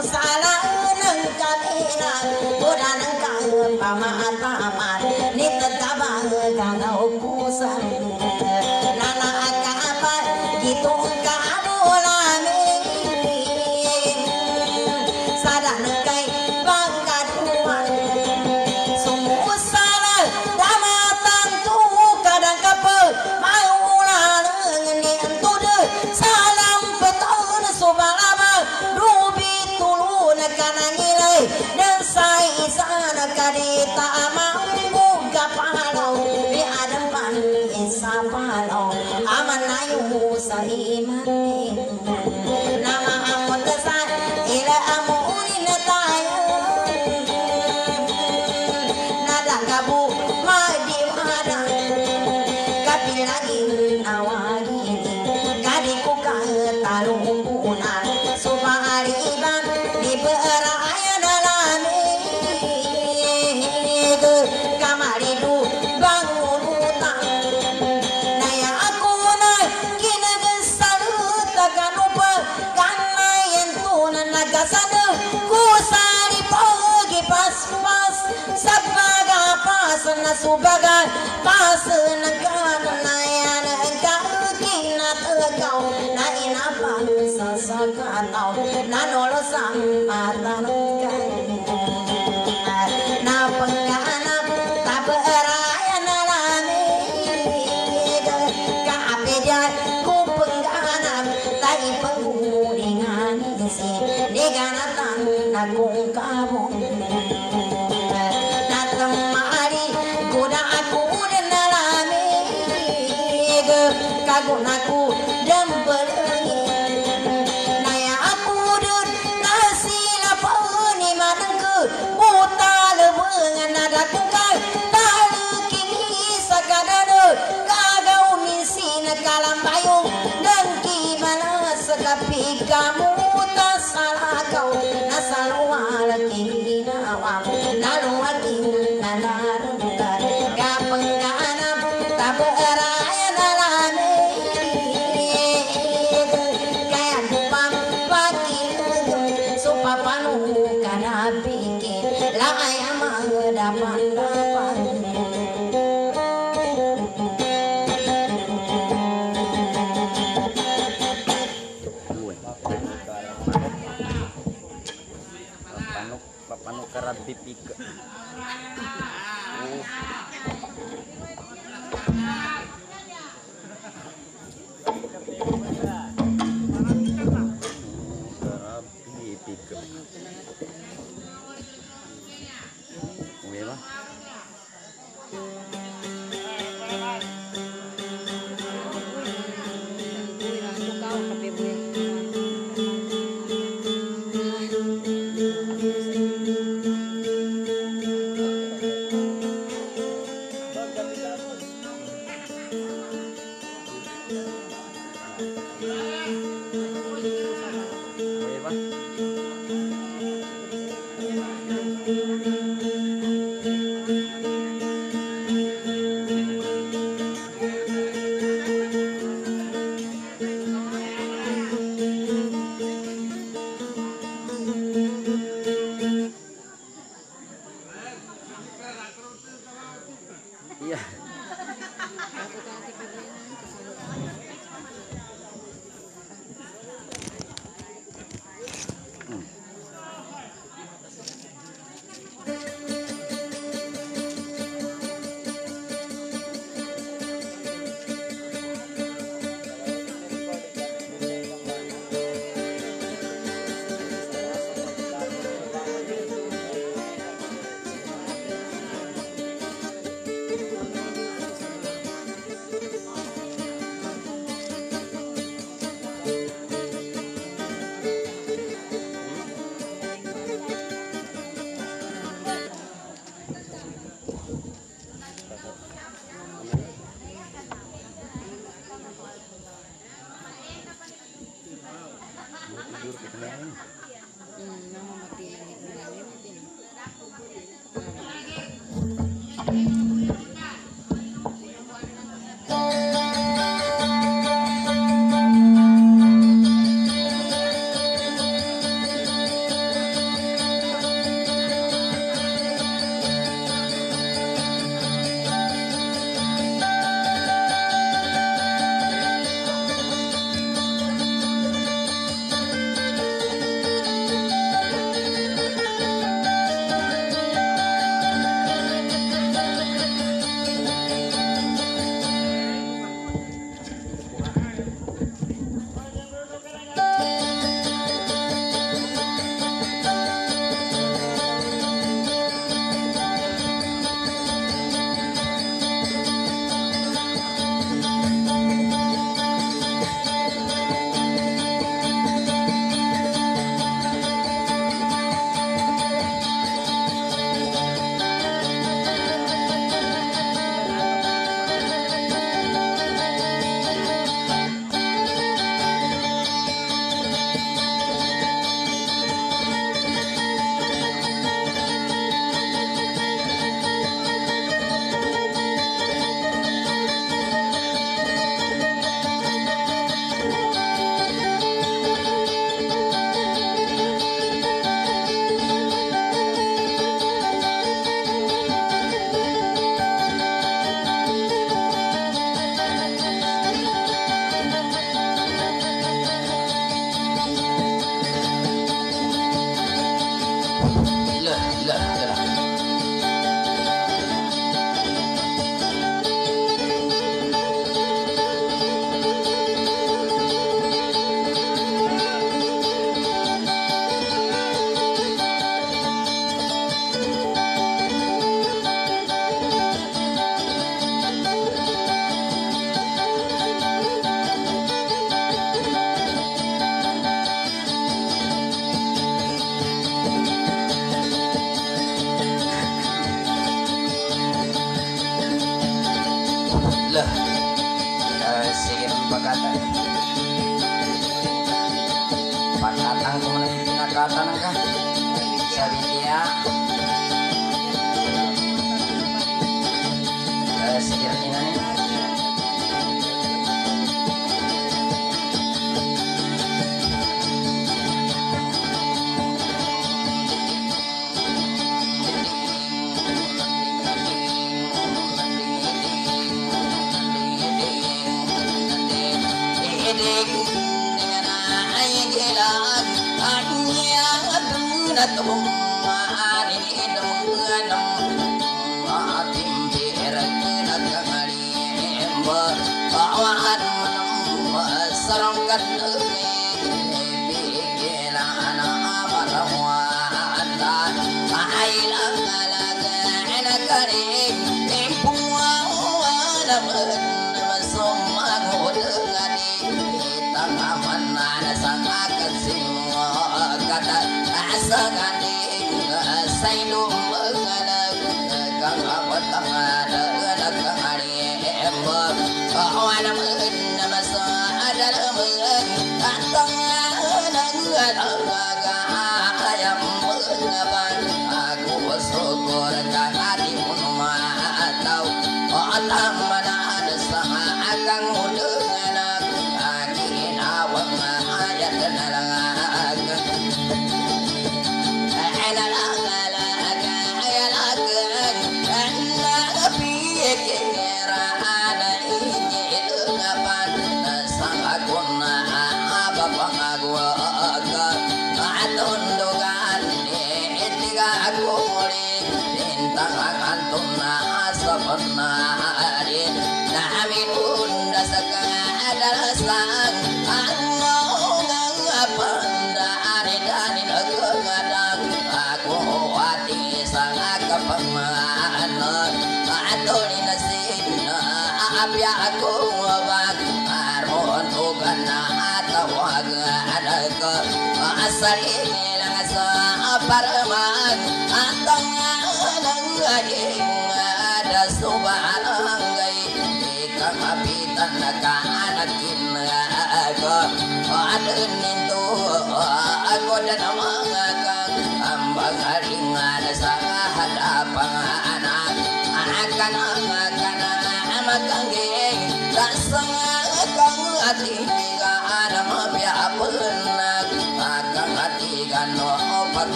salah nang kabina udah nang kau pamataman ni tetabang kau kusan nana apa gitu kado lami sadar kai bangkat kuat semua salah damatan tu kadang kapal mau lalang ni tu deh salam betul subalama rubi tulun kana nilai dan sai sana kadita mampu gapalau di adapan isapalau aman ayu saimani nama amot sa ila amunin tayo nada kabu madiwada kapilagin awagin kadiku katalumpunan subariban di beraya dalami kamaridu bangun utang naya aku na kinagesal tagan upa karena yang tunan nagasada ku sari pagi pas-pas sabaga pas na subaga pas nagan naya nagkau kinatagaw na inapang sasakataw nanolosang matanong na pangganap taberaya na lamig kaapedyan ku pangganap tayo panghulingan isi niganatan na kung kabong natamari kuda aku na lamig kagunaku dambelengin naya aku dun nasila pani manangku buta lebengan nada tungkal talu kini sakadana kagau misi nakalam bayung dan gimana sekapi kamu tak salah kau nasalwal kini nawam naluakin nalarungar kapengganam taberaya nalame kaya kupam pagi supapanu kana pikir laya dapat papanuk karat pipik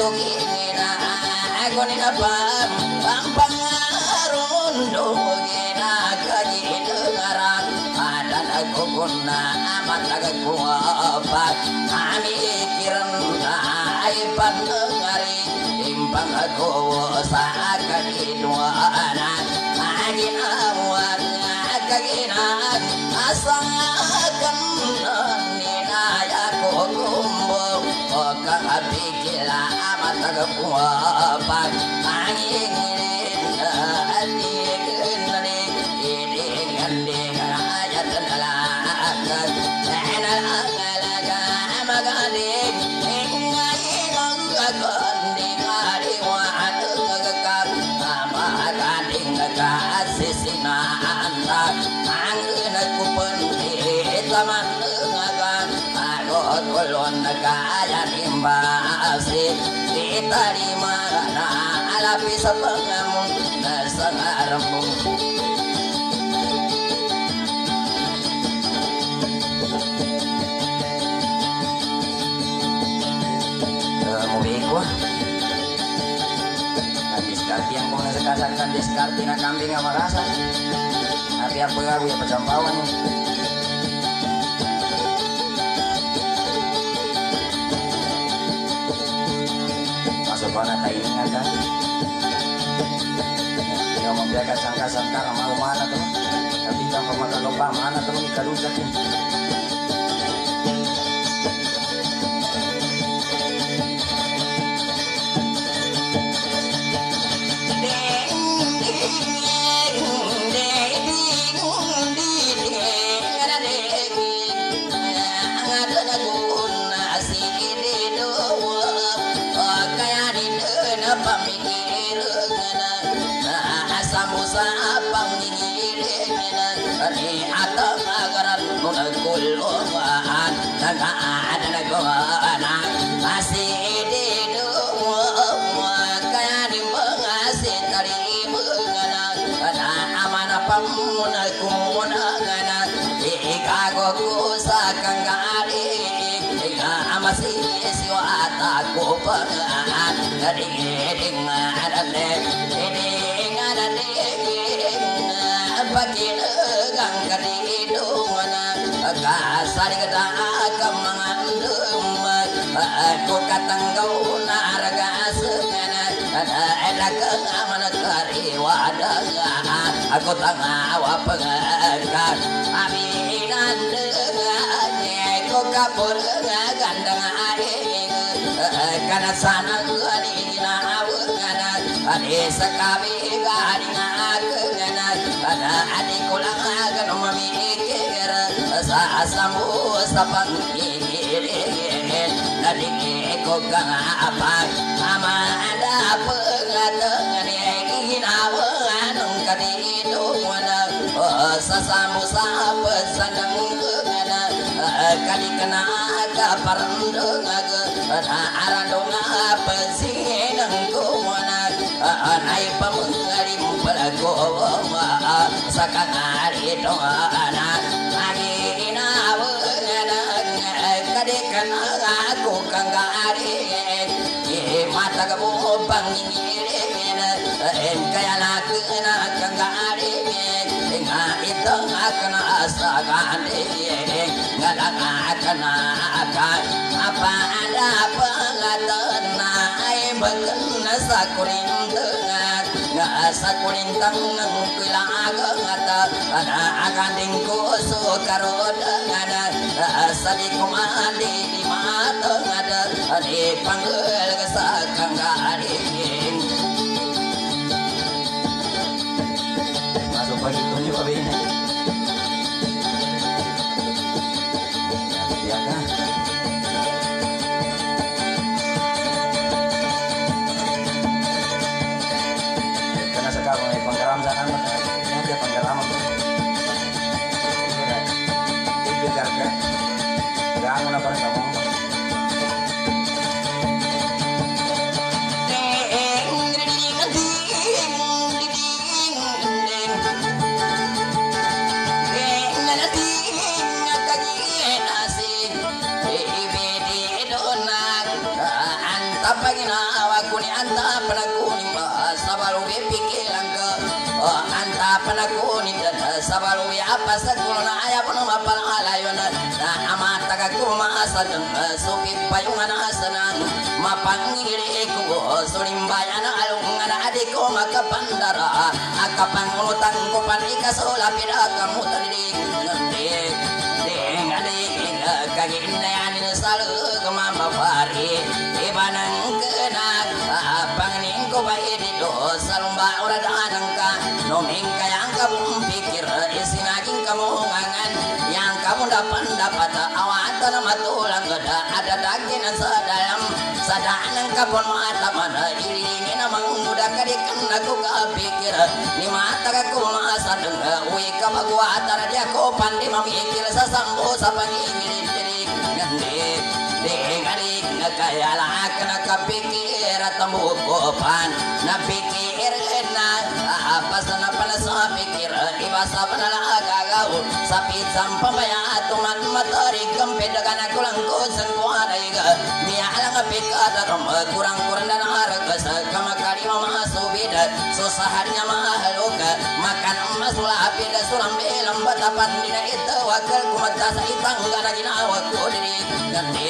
gina aku ni napam pampangarundo gina kagina ngarang ada aku guna amat nagakuapat amikiran ay panengari timbang aku sa kaginuanan aginawan kaginan asangan ninaya ko kumbo o kakapikila amat nagakuapat angingin adik iding ayat nalakan nalalaga magaling ingayong kaganding ariwan ngagakak amagaling nagkasisinaan ang nagkupunti taman ngagan agot ulon nagkayan imbasi kita di mana alapi sa pangamong nasa ngaramong ko diskarte yang kung nasakasakan diskarte na kambing nga makasa tapi ako nga ya pacampawan niya masuk pa na taingan ka ikaw mabiagat sangkasan ka mau mana to tapi kang pamagalupa mana to ikalusak yun atau agaran nagkulungan nagaada nagawana masih di duwa kaya di mengasih tari menganak kana amana pamuna kumunangana ikago kusakang gari ika amasi siwata ko pangan dari dengan ade bagin gang karido mana kasari kada kamangandum aku katanggaw naraga segana ada elakang amana kariwada aku tangawa pengakan aminan dengannya ko kapur gandang aing kana sanang ani ginawangana ade sakabi gadinga ada adik kulang akan memikir sasamu sapang kikirin adik eko kang apa ama ada pengatengan yang ginawan kadido wana sasamu sapesanang kena kadikena kaparandong arandong pesinang kumana anai pamengarim pelago sakang ari doana agina wengan kadekan aku kang ari mata kamu pangingirena kaya nakena kang ari itu akan asakan ngalang akan apa ada pengatan naik bekerja sakurin tengah sakurin tengah pilaga ngata ada akan dingko sukaro dengan sadikum adi di mata ada di panggil kesakang garing masuk pagi tunjuk apa ini ya kan karena sekarang ini penggeram sana ini dia penggeram itu garga gangun apa kamu pagina aku ni anta panakuni sabalu pikiran ke anta panakuni dan sabalu apa sekulna ayah pun mapal alayona na amata kaku maasan supi payungan asanan mapangiri ku sulimbayana alungan adiko makapandara akapangutang ko panika sola pira kamu tadi kagindayanin salu kumama pari ibanang kena panganing ko ba idito salumba uradanan ka noming kayang kabung pikir isinaging kamungangan yang kamu dapat awatan na matulang gada ada daginan sa dalam sadanan kapon mata mana iringin na mangmuda kadikan ako kapikir ni mata ka kumasa denga uwi kapagwatan dia ko pandi mamikir sa sambo sa pangingin adik kaya lah kena kapikir temukupan napikir apa sana panas pikir ibasa panala gagau sapi sampah bayar tuman materi kempet dengan aku langko semua daiga mia alang pikir dalam kurang dan harga sekama kali mama subida susahannya mahaluka makan emas sulah beda sulam belam batapan dina itu wakil kumata saitang gara gina wakku diri ganti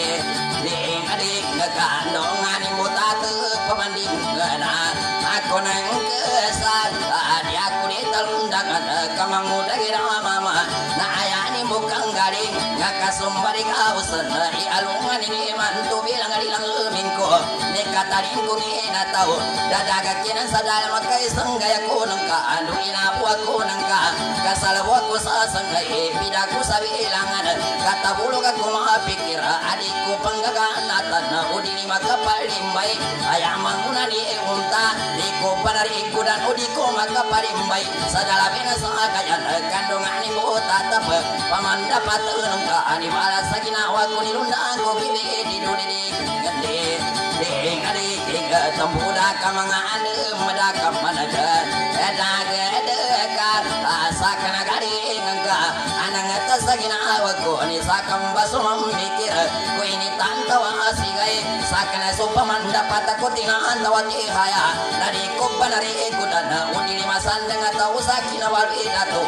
adik ngekandongan imutatu pemanding gana aku nang kesan dia aku ditalundangan kamang muda kira mama na ayani bukan garing ngakasumbari kausan i alungan ini mantu bilang alilang mingko nekatarin ko ngina tau dadaga kinan sa dalam kay sanggaya ko nang ka ando inapu ako nang ka kasalawa ko sa sanggay pidaku sa bilangan katabulo ka kumapikir adikku panggaganatan na udini makapalimbay ayamang una ni unta di ko panariku dan udiko makapalimbay sa dalabina sa kayan kandungan ni mo tatap pamandapat nang ka ani bala sa ginawa ko nilundaan ko bibi di dudi gande ding adik tembuda ka mga mada ka managa daga dekat asakana garing ka anang atas sa ginawa ko ni sakam baso mamikir ko ini tantawa asigay sakana so pamandapat ako tinaan tawati haya dari ko panari ko dana uni masandang ataw sa kinawali dato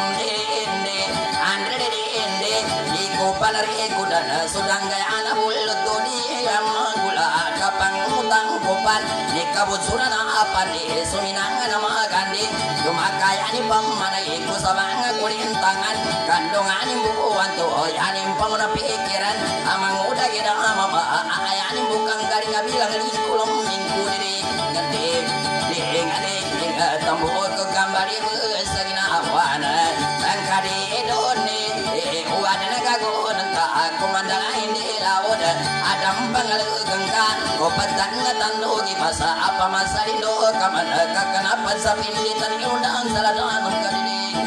inde andre inde iko panari ko dana sudang gaya anabulot ko di amagula kapang utang kupan ni kabut surana apa ni suminangan na mga gandi yumakaya ni pamanay ko sa mga kulintangan kandungan ni buuan to yanin pamuna pikiran amang uda kita mama ayanin bukang galing bilang ni kulong minggu diri ganti ding adik tambuot ko gambari sa ginahawanan ang kadi edone uwan na gagoon ka kumandala hindi lawod adam pangalugang ka kopatan na tandugi masa apa masalindo ka man kakanapan sa pinditan iundang saladaan ng kadidig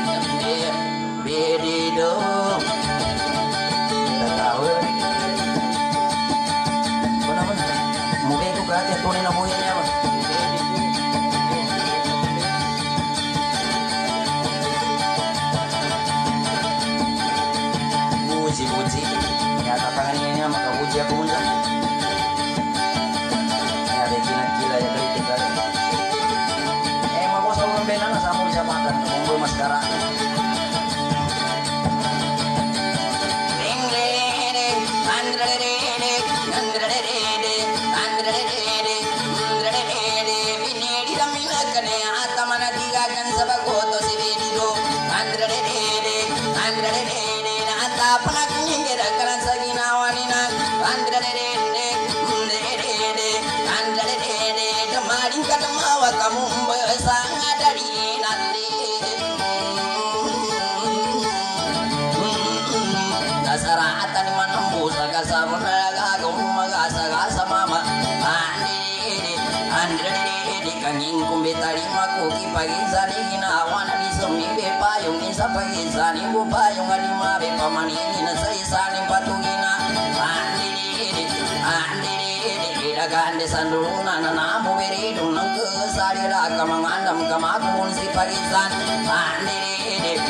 bedido tahu ko naman muli ko kaya tunay na buhay niya uji ya tatangannya maka uji aku undang ya bikinan gila ya kritik kali mau bos orang benar sama bisa makan ngumpul mas sekarang kamu bersama dari nanti kasaratan manembus kasar naga gasa mama andre kanging kumbetari makuki pagi sari ginawan di semi payung isa pagi sani bu payung alima be pamanini na sai sani patugina andre dagan desanduna na namu beri dunang kesari raka mangandam kamakun si parisan andiri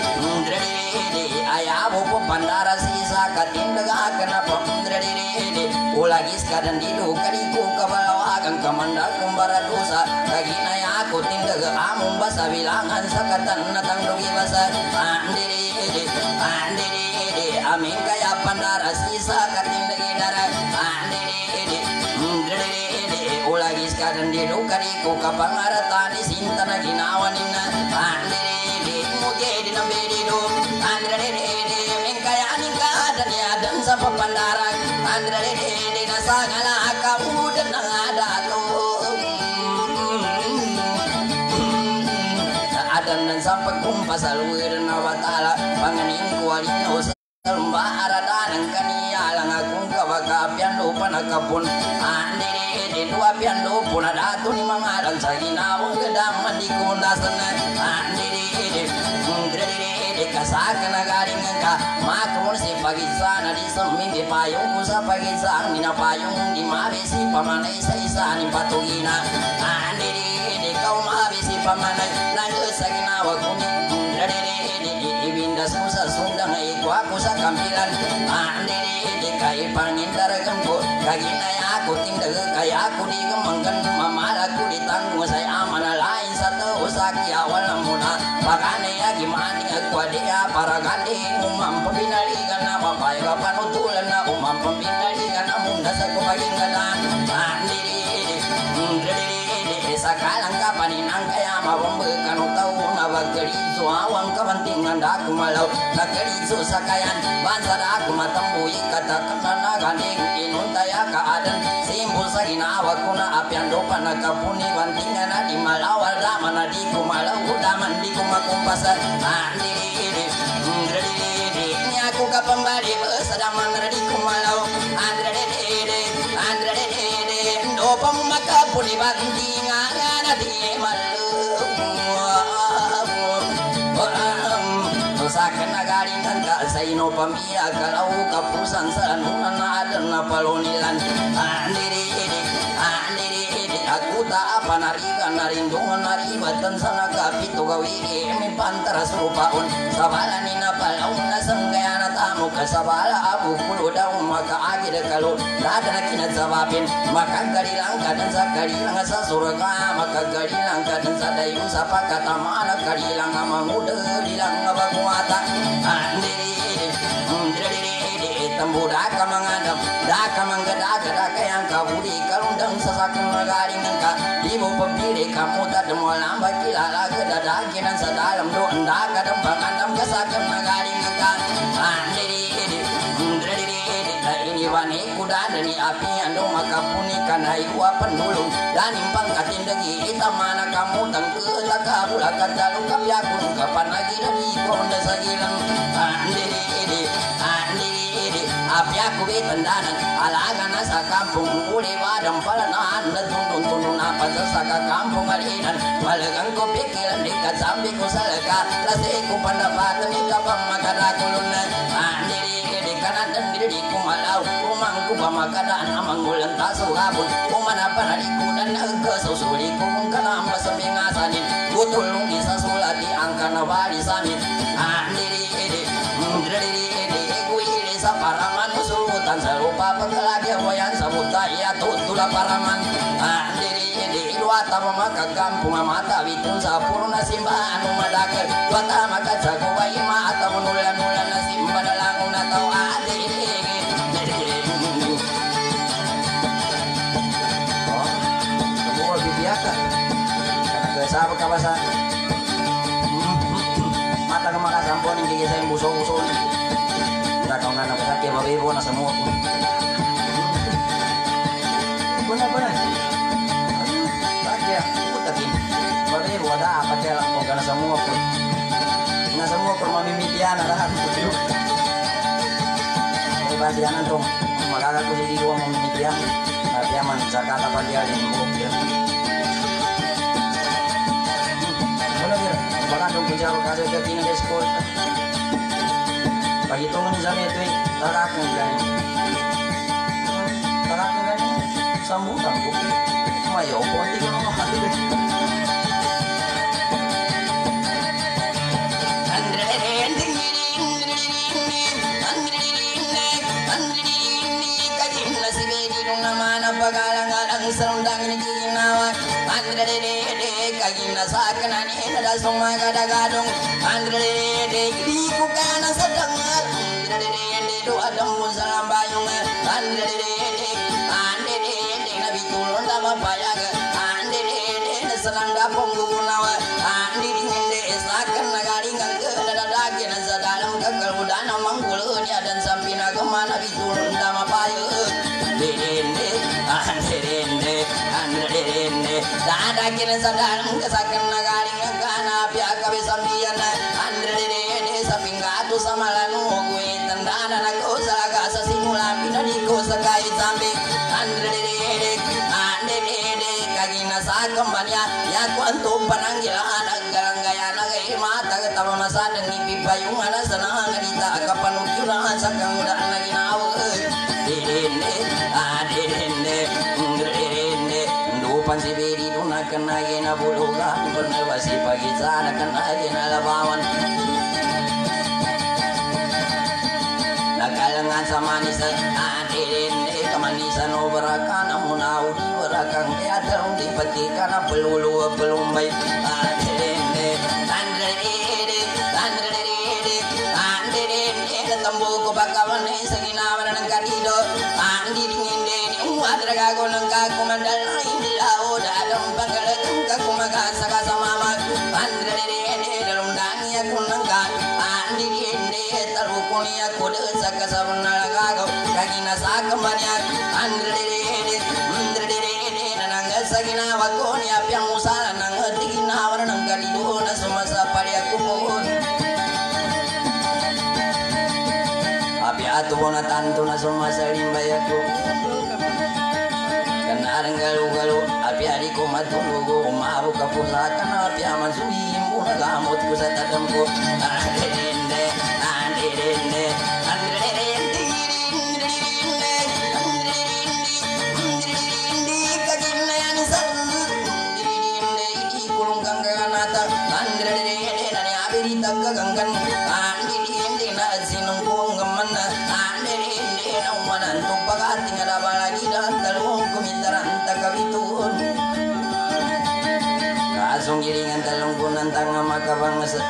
ayabu pandara sisa katindaga kenapa ndiri ulagis kadan didu kadiku kabalawaga kang kamanda kumbara dosa kagina ya aku tindag amum basa bilangan sakatan natang dugi basa andiri amin kaya pandara sisa katindagi dara andiri ulagis kadan di dukariku kapangaratani sinta na ginawanin andiri muge di nambedi do andiri kaya aning kadan ya dan sa papandara andiri nasagala kaudan na adato adan dan sampai kumpas alwir na batala panganing kualino Aradanan kaniya lang akong kawagapian lupa nagkapun andiri dua pian lupa na dato ni mga alam sa ginawang gadaman di kundasan andiri kasakan na galing ka makamon si pagisana di sumimbi payong ko sa pagisang ninapayong di mabisi pamanay sa isa ni patugina andiri kau mabisi pamanay nagos sa ginawa ko ibindas mo sa sundang iko ako sa kampilan andiri kay pangindaragan ko kaginaya ako tindag kaya ako di gamanggan mamalag ko di tango say amanalain sa tao sa kiawal na muna pakanaya gimaning agkwadya para gandi umampabinaligan na mapay kapanutulan na umampabinaligan na munda sa kupagingadan andiri sakalang kapaninang kaya mabambakan utaw na bagkarizo awang kabantingan da kumalaw nagkarizo sakayan bansa da kumatambuyi katakan na nagaling inuntaya kaadan simbol sa ginawa ko na apyan do pa nagkapuni bantingan na di malawal daman na di kumalaw daman di kumakumpasan andiri niya ko kapambali sa daman na di kumalaw andiri do pa makapuni bantingan na di Sakan na galing ka sa ino pamilya kalau kapusan sa anunan na adan na palonilan andiri aku tak apa narigan narindungan naribatan sa nakapito gawi mi pantara supaon sabala ni napalaw na sanggaya na tamo kasabala abu kulo daw makaagi da kalo dada na kinatsabapin makagarilang ka dan sa karilang sa surga makagarilang ka dan sa dayon sa pagkatama na karilang manguda dilang bagwata andiri tambo daka mangadam daka manggadaka daka yang kaburi kalundang sasakang magaling ka di mo pabili kamu tak demo lambat kilala kedadakinan sa dalam doon daka dan pangandam kasakang magaling ka andiri ini wani kuda dari api ando makapuni kanai wapan dulung dan impang katindagi ita mana kamu tangke takabula katalu kapyakun kapan lagi dari konda sagilang andiri api aku betandanan alagan sa kampung uli wadang palanaan na tundong apa sa kampung alinan malagang ko pikilan dikat sambi ko salaka lasi ko pandapatan ikapang makadakulun andiri kanan dan diri kumalaw kumangku pamakadaan amang ulang taso hapon kumanapan haliku dan nagkasusuli ko kung kanamba sa pingasanin gutulong isa sulati ang kanawali samin andiri sa paraman musutan sa lupa pagkalagi wayan sa butaya tutula paraman andiri iluata mamakagampu mamata bitun sa puro na simbahan umadakal luata makatsago way maata munulan-nulan na simba na lang unataw andiri semua bibiaka karena kesabak kabasa mata ke makasampon yang gigi saya buso-buso nih kau nana sakit mabebo na semua ko benar sakit utakin mabebo ada apa kaya lang kung semua ko na semua ko mamimitian na lahat ko ay basianan tong magagaku sa dito ang mamimitian at yaman sa katapagyan yung bukir wala gira baka tong pinjaro kasi katina de school paghitungan ni Zami ito tarakong gani sambutan ko mayo ko hindi ko makakalilig pagalangan ang sarundang ini kagina sakana ni nada semua kadagadung andre de di kukana sedang andre de do adam salam bayung andre de nabi tulun dama payag andre de senang dapong gunawa andre de sakan nagari ngangke dadagi nasa dalam gagal udana manggul ni dan sampina kemana nabi tulun dama payag dende andre dadagi nasa dalam kesakan nagari ngangkana piaka besambian andre de sapingatu samalanu gue tandana nako salaga sasimula pinadiko sakai sambe andre de kagina sakambanya ya kwanto pananggila naggalangaya nagai mata ketama masada ngipi payung ana sana ngadita kapanukura sakang udah naginaw dende ndupan si beri dunakan nagina bulugan pernawasi pagi sana kan nagina labawan nagalangan sama nisa kamanisan o barakan amunaw di barakang teatrong di patikan pelulu pelumbay andre tambo ko bakawan sa ginawa ng kadido andi dingin din uwadra gago ng kakumandal hindi lao dadang pagkalatong kakumagasa ka sa mama andre dalundangi ako ng kan andi hindi tarukuni ako sa kasabunal gago kagina sa kamanyan andre nanangga sa ginawa ko niya piyang usala ng ginawa ng kadido na sumasapali ako po ato na tanto na sumasalimbay ako kanarang galu-galu api ari ko matulugo umabo ka po sa kana api aman suhim mo nagamot ko sa tadam ko andre kaginayan sa ikulong kang ganata andre nani abiri tagaganggan sinong buong gaman na hindi na umanan itong pag-ating alabalagi dahil dalawang kumindaran tagabituon kasong giringan talong kunan tanga makabangas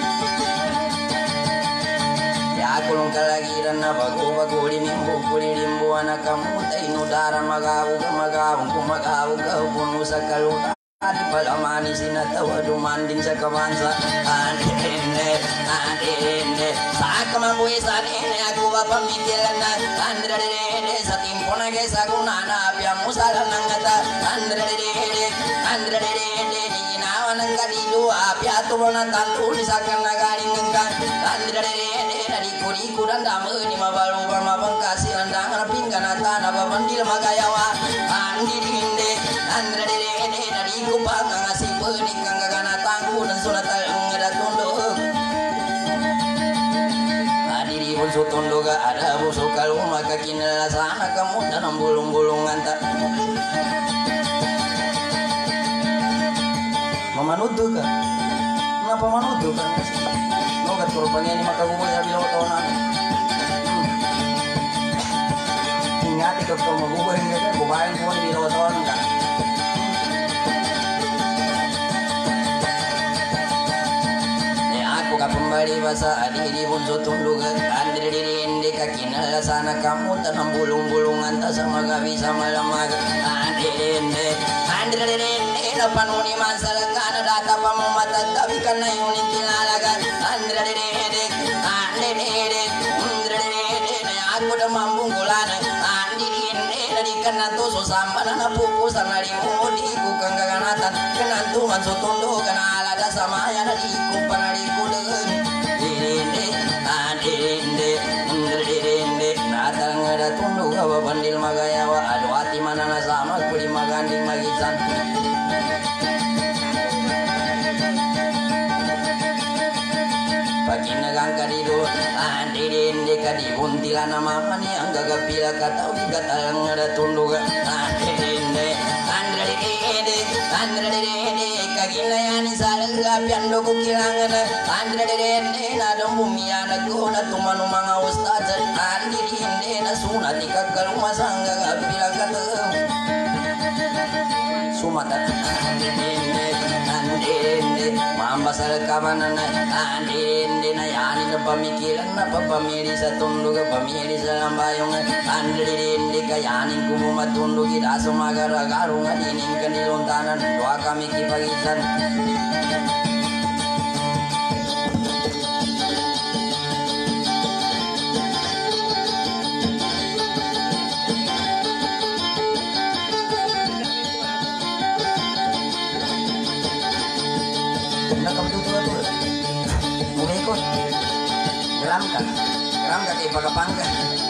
yakulong kalagiran na bago-bago limimbo kulilimbo anak kamutay nudara magawag kumagawag puno sa kaluta di palamani sinatawa dumanding sa kabansa andre sa kamabuhi sa nene ako pamikilan na andre sa timpo na kesa kunana piyang musala ng ngata andre di ginawa ng kadido apiato mo ng tanto ni sa kang nagaling ng kan andre nadiku dan damo ni mabalu mabangkasi landang rapin kanata na babandil magayawa andre nadiku pang ngasih pening kang ganatangku dan sunatal ngadatundo adiri pun sutundo ga ada busuk kalau maka kinala sana kamu dalam bulung-bulungan tak mamanudo ka kenapa manudo kan nogat korbannya ini maka gubay sa bilaw taon namin ingati ka kung magubay nga ka gubayin ko ang bilaw taon ka kapambali basa adiri bunso tundug andre diri kakinala sana kamu tanam bulung-bulungan ta sama gabi sama lamag andre na panuni masal kana data pamamata tabi kana yuni tilalaga andre na aku da mambung kulana andiri di kana to so sambana na pupu sanari modi ku kangganatan kenantu manso tondo kana alada sama ya di ku panari ku natang ada tunduk awa bandil magayawa adu hati mana nasama kuli maganding magisan pagi nagang kadido ande kadi buntilan nama mani angga gapila kata wi gatal ada tunduk andre kaginayani salangga piando kukilangan andre na bumi anak na tumanu mga ustad andi na sunat ikakaluma sangga gapila kata sumata andre masal kabanan andin dinayani na pamikiran na papamili sa tundog pamili sa lambayong andin di kayanin kumatundog ida sumagaragaro nga dining kaniluntanan doa kami kipagitan geram ka kay pagapangka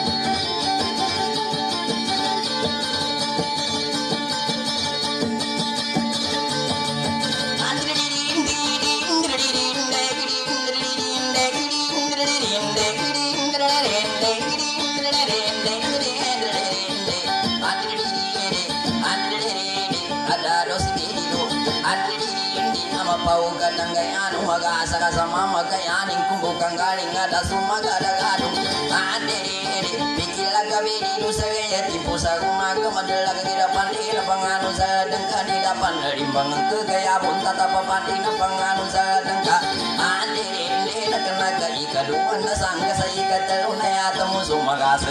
Pauga ng gayano mag-asa ka sa mamagayaning kumbukang galing ada sumagadagado andiri pikilag gabi dito sa gaya tipo sa kumaga madalag kirapan ila pangano sa dengka di dapan rimbang kegayabon tatapapan ina pangano sa dengka andiri na kanaga ikaduan na sangga sa ikatalo na yata mo sumagasa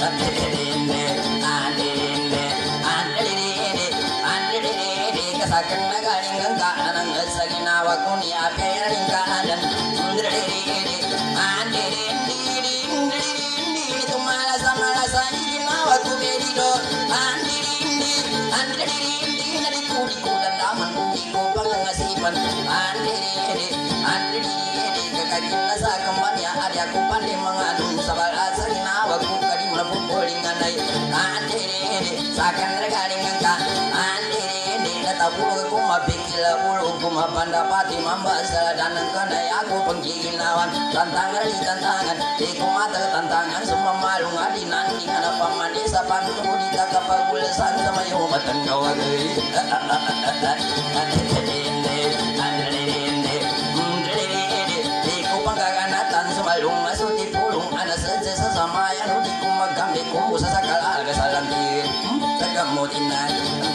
saken nagaling gangganan sa ginawa ko ni apering kanan tumalasa ginawa ko bedido narikuli-kulan laman hindi ko pangangasipan kakagin na sa kampanya ada ko pandi mga nun sa balat sa ginawa ko kadim na pupulingan ay saken nagaling Tapulog ko mapikila pulog ko mapandapati mambasa danang kanay ako panggiginawan tantangan di tantangan di ko matatantangan sumamalong adinan di nga napamani sa panulita kapag ulasan sa mayo matanggaw agay di ko pangkaganatan sumalong masuti pulong anasadya sa samayan di ko magkambi ko sa sakalaga sa lantir sa gamutinan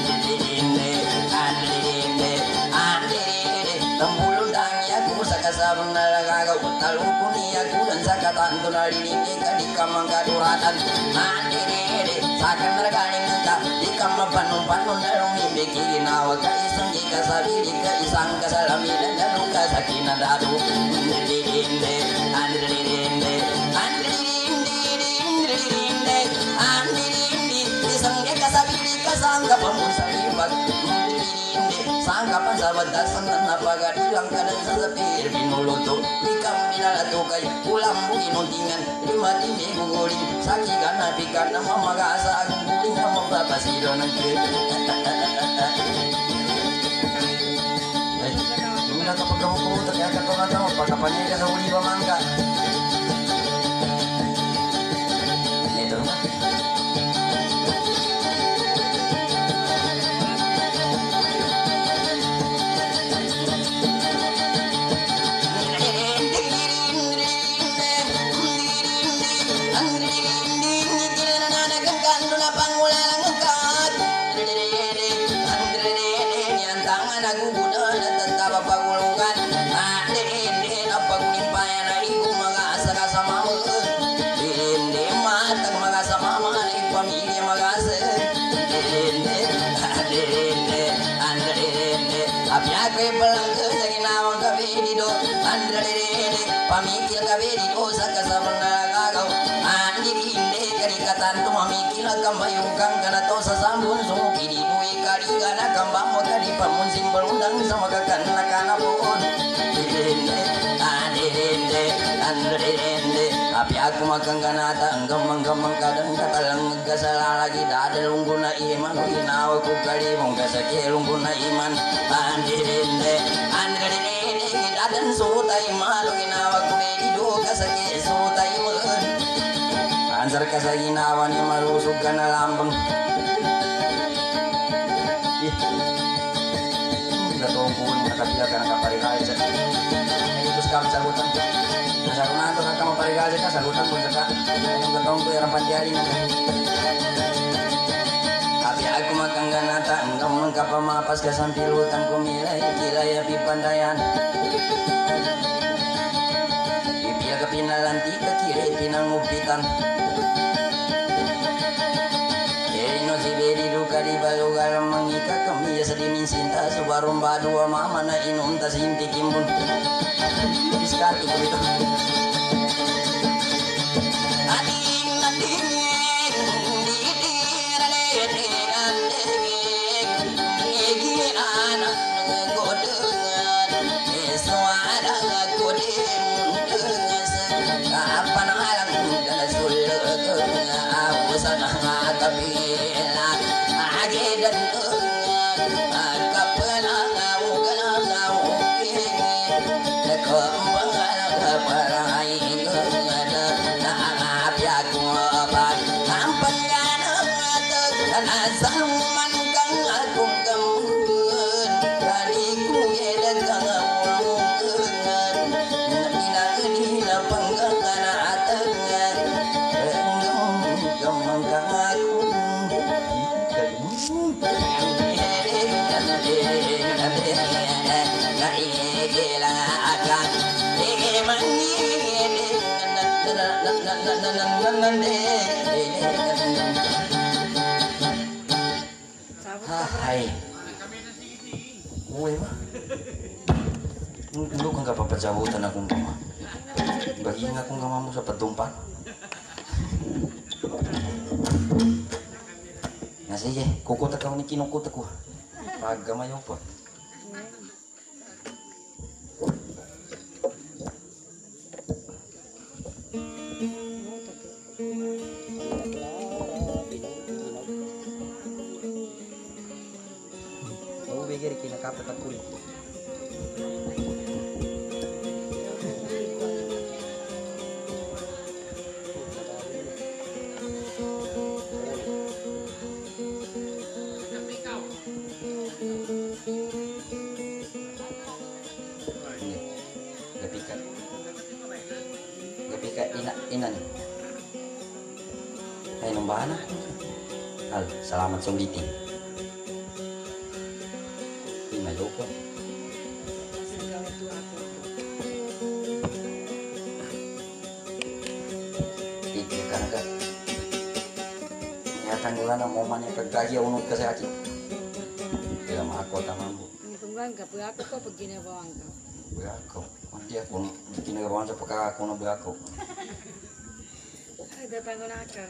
sabang nalagaga utalukun niya kulan sa katanto na rinig ka di ka mangkaduratan andiri sakan naragaling ka di ka mapanong-panon na rumibig ginawa ka isang di ka sabili ka isang kasalaminan na luka sa kinadado andiri isang di ka sabili ka sangka pamusalibat sangkapan sahabat dasar na napagadilang ka ng sasapir pinuluto ikam minalato kay ulam inuntingan lima-timi guguling sakikan na pikan na mamagasa agong guling na mapapasilo ng kre ay yung nakapagkamukuta kaya katonataw pagkapanyay ka sa uli pa mangka ito na pamikil kabedido sa kasabang nagagaw andiri hindi karikatan tumamikil kambayong kang kanato sa sambun suki di buwi kariga na kambang magkalipamun simbol undang sa magakan na kanapon andiri api aku magang kanata anggamang kadang katalang kasalalagi dadalung guna iman inawa ku kalimong kasakilung guna iman andiri dan sutay malu ginawa ko medido kasaki sutay mo ansar ka sa ginawa ni malusog ka na lambang gatong ko nakapila ka nakaparigay sa itus ka sagutan nasa kunato ka maparigay ka sagutan ko sa ang gatong ko yung pandiari na Abi aku makan ganata enggak mengkapa mapas kasampilutan kumilay kilaya pipandayan ipia kepinalanti ke kiri pinangupitan Eno si bedi duka di balugal mangika kami ya sedinin sinta subarum badua mama na inunta sinti kimbun biskati ko ito Hai, gue mah, lu kan gak apa-apa jauhan aku mah. Bagian aku nggak mau seperti tumpan. Nasi ye, kuku tekau ni kinuku teku. Pagama yo po. Bigir kinakapit at kulit. Gapika ina nih. Hai nombana. Al, selamat sumbiti. Lupa. Iki karena kan ya tanggulan mau mana pergi unut ke saya tidak mau aku tamambu Tungguan ka aku kok begini bawang ka. Berako, nanti aku bikin bawang sepeka aku no berako. Ada tanggulan akal.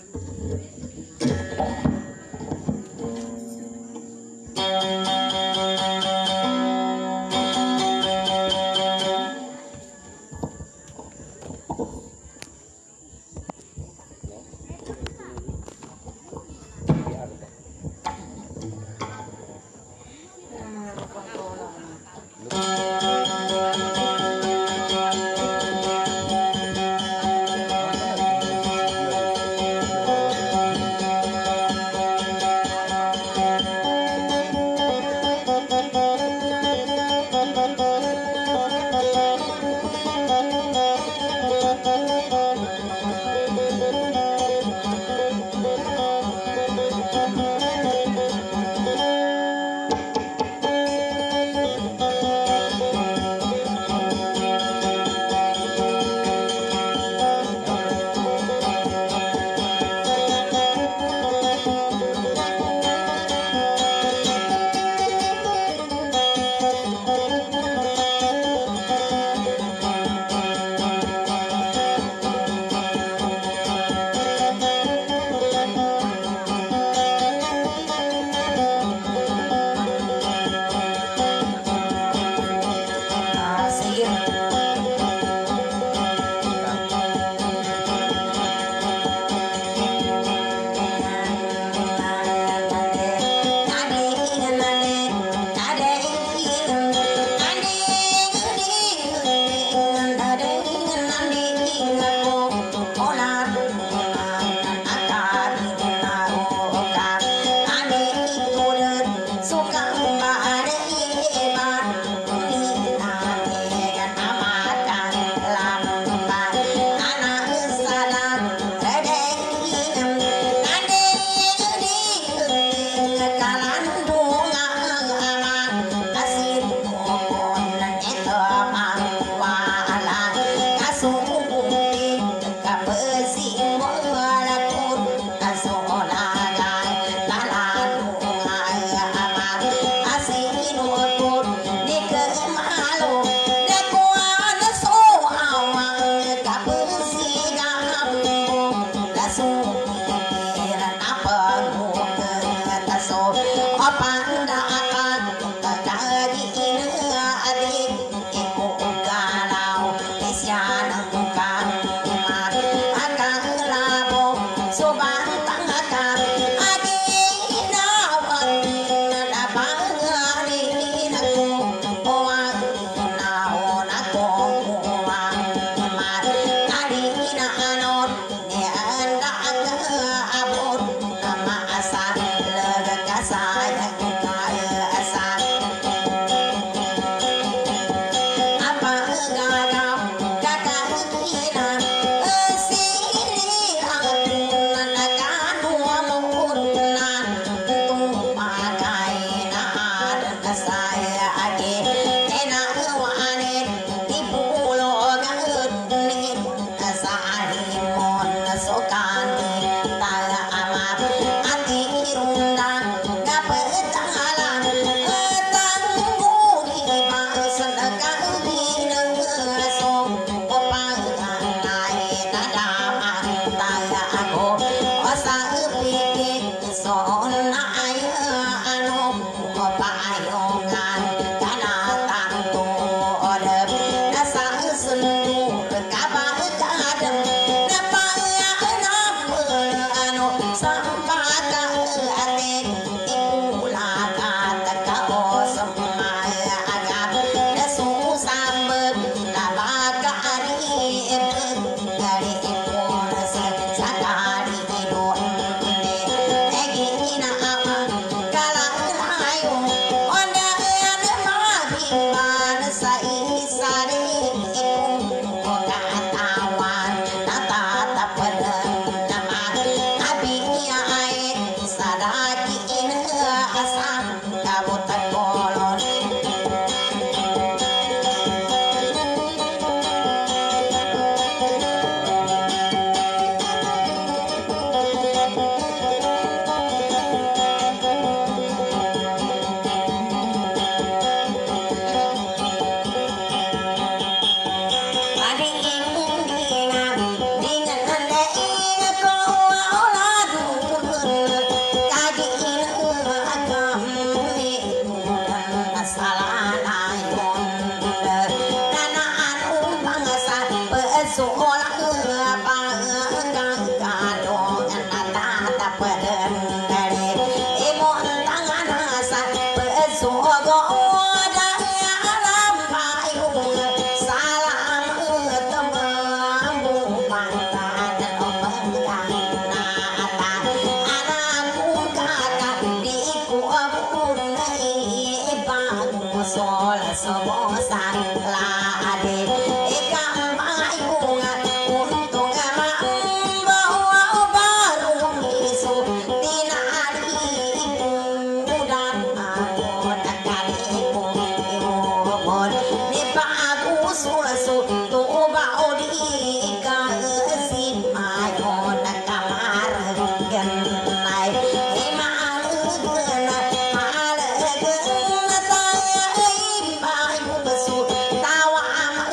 sobosan lade ikan mayungan untung bawa baru isu tinari mudan angkot kaliku imun ni bagus susu tu bau di kasih mayon kamar genai emang gena mal gena saya bayu besu tawa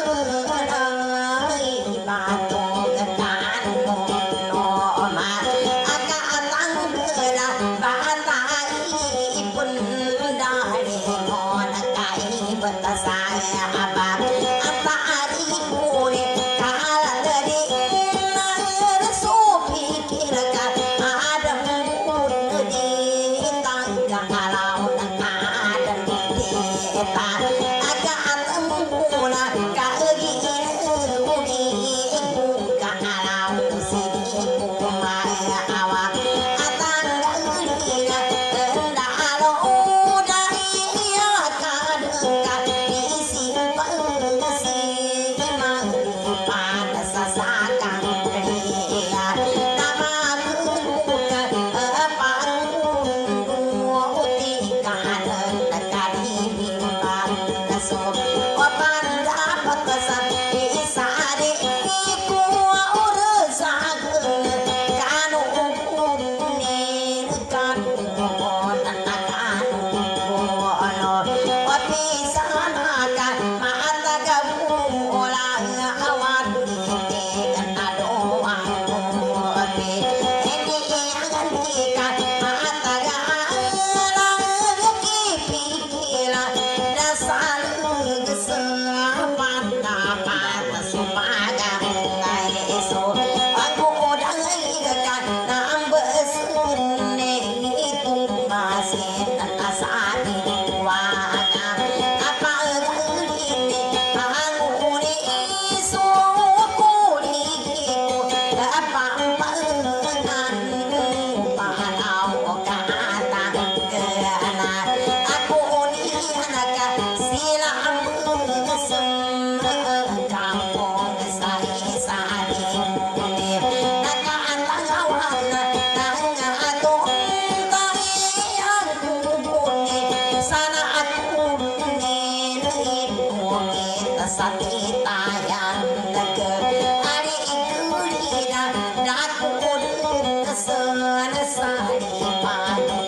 menai batu getan no mar aga atang gena batai pun dari mon kai betasaya abang atari kuni kala dari nair supi kirakan adam pun di tangga kalau adam di tan aga atempuna kagi ugi buka kalau sidi kumaya awak atang galinya endalo dari kadengkan isi pengesi pada sasakan dia nama kuka panggung utikan kali bimbang sob opan dapat kesan isade iku urusan kanu kuning kan pisanakan mata gabung ulang awan kan adoan kopi ini yang dikan mata galang pikiran dasar kesepan dapat sumaga ngaiso aku udah kan nambes itu masih asadi wana apa ini anguni sukuni apa pangan palau kata kena aku ni anak silang kampung saya sadi nakan lawan tanya atung yang kubuni sana aku kita sakita yang dekat hari gurina daku kesana sari pagi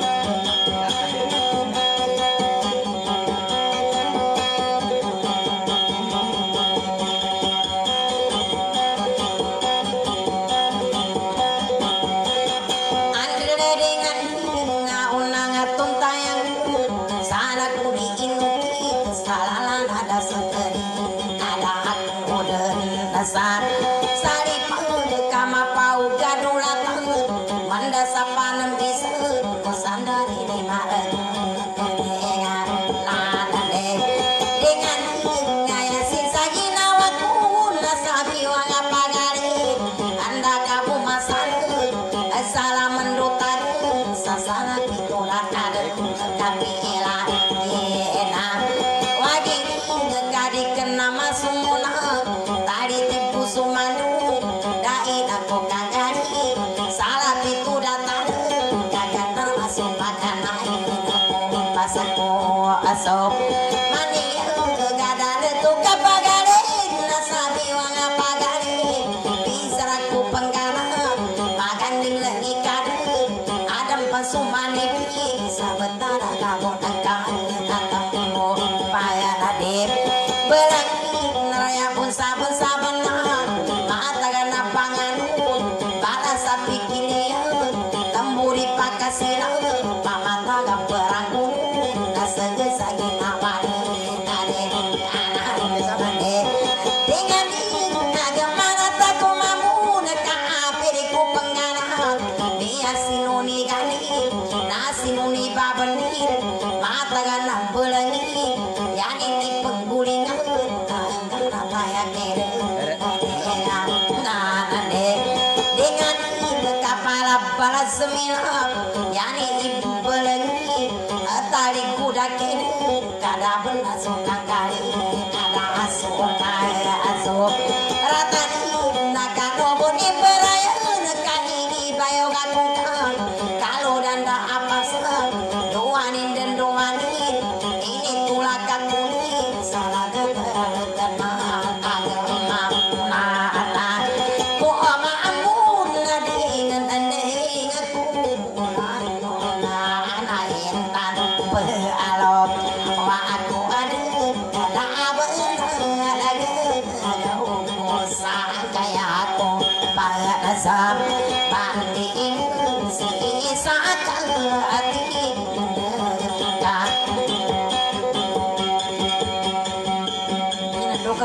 andre dengan unang atung tayang sana kuri inuki salalan ada seteri ada aku dan dasar sari kama pau gadulat manda sapanem bisa kosandari di mareng dengan ladade dengan ngaya sisa ginawaku nasabi wanga pagari anda kamu masan salam mendutan sasana titulah ada kapila ena wagi ngadi kena masumuna tadi tipu sumanu dai aku kagari salah itu datang kagak termasuk makanan aku pasaku asop mani gadar tu kapagari nasabi wanga pagari bisaraku penggana maganding lagi kadu adam pasumani sabentar kamu tekan atamu payah nadip berani neraya pun saben-saben mata gana pangan balas sapi kilian temburi pakasira pamata gak perangku nasege sagi nawani ade anak besabane dengan agamana taku mamu neka apiriku penggana dia sinuni gani nasinuni babenir mata gana belengi yani di penggulingan kata ya kere dengan kepala balas sembilan yani ibu belengi tali kuda kene kada benar suka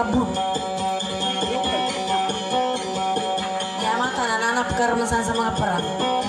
kabun. Ya mata anak-anak karena sama perang.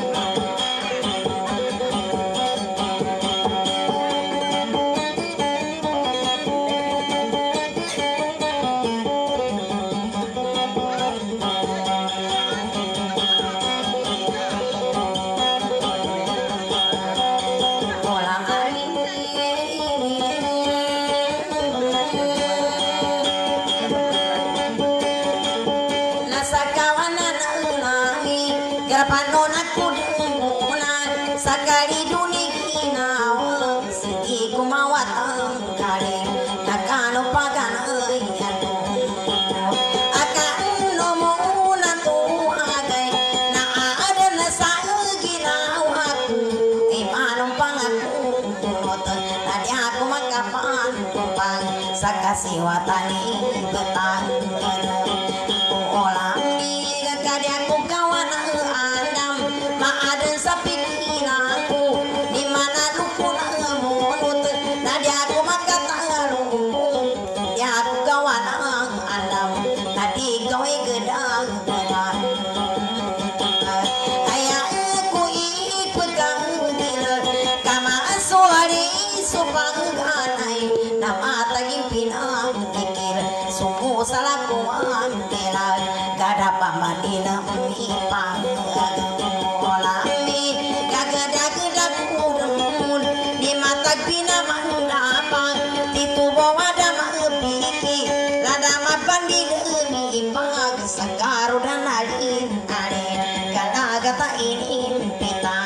Panonaku dengunan sakali dunia segi kumawatan kali nakano pagana yatu akan nomuna tu agai na ada na sagi nawaku imanong pangaku tadi aku makapan pang sakasi watani betang olang di kadi aku kawan maaden sapi kinaku di mana dukun mulut nadi aku makatalu ya aku kawan alam nadi gawe gedang gedang ayah aku ipegang dina kama suari supang ganai nama taging pinang dikir suku salaku antela gada pamadina mipang bina mandapa titubo wada mapiki lada mapandi demi pag sakaru dan alin ale kalagata ini pitang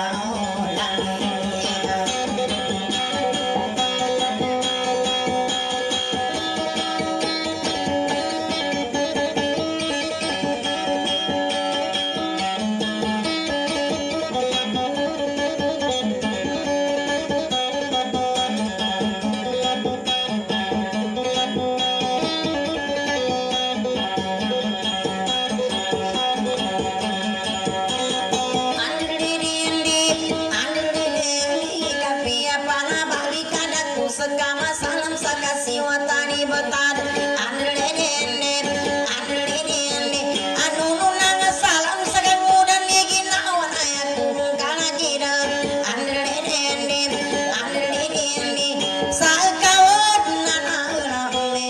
segama salam sakasi watani betad andrene anu nunang salam sagang mudan digina wanaya kana gida andrene sakawat nanarame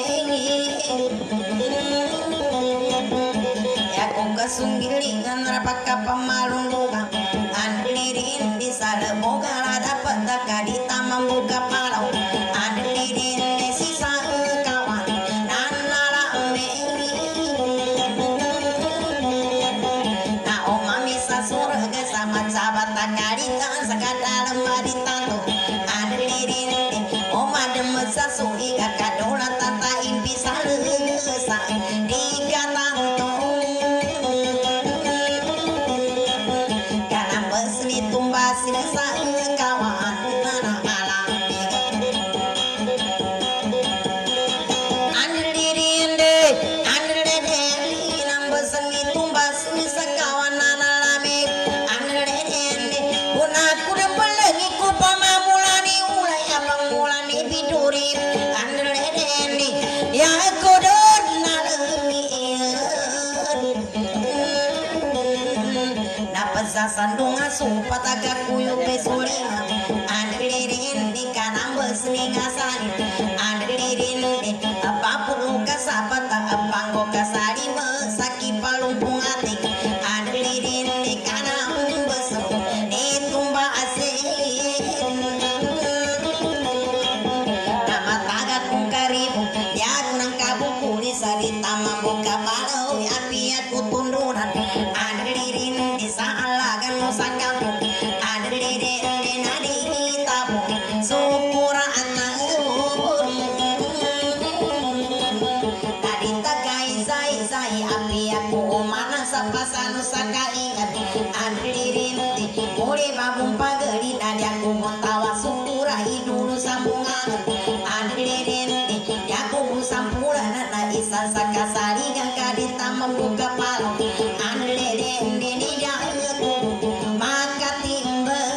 ya kong kasunggilingan rapaka pamalunduga andrene di sada bogala dapat takadita membuka palau sasuhi kadola tata impi salesa digatanto kana besni tumbasi desa kawan anak alam andirinde nang besni tumbasi sekawan alami andirinde gunaku dembelegi ku pamamulani ulai abang mulani biduri ya kodor napasa sandunga supat agak kuyu pesulinga andririn di kanang besni ngasani andririn di apapun kasapat apanggo kasari mesaki palumpung atik andririn di kanang besu di tumba asin nama taga kung karibu salita mambuka palau apiat kutundunan andririn di saalagan musakamu andririn di nadi tabu supura anak tadi tagai zai apiat ku mana sapasan usaka ingat andririn di muli babung pageri nadi aku montawa supura hidulu sambungan andririn di yaku sampuran isa sakasari gangkadita membuka palau andririn di nidaku maka timbel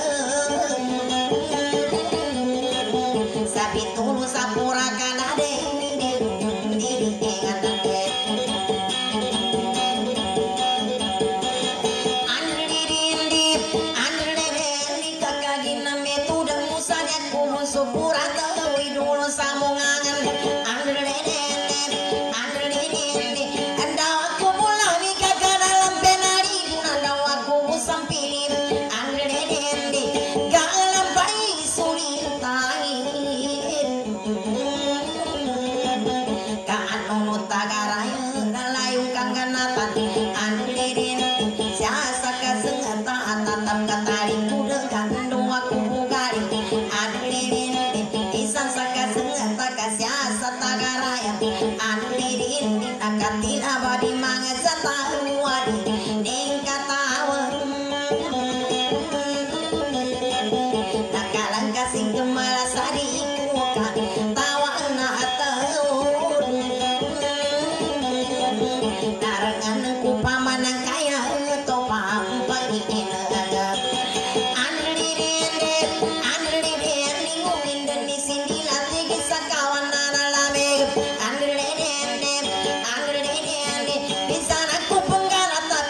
sapi tulu sapura kanade diri supuran tewi dulu samungangan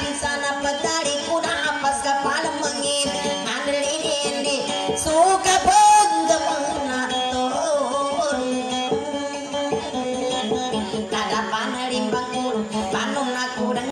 suka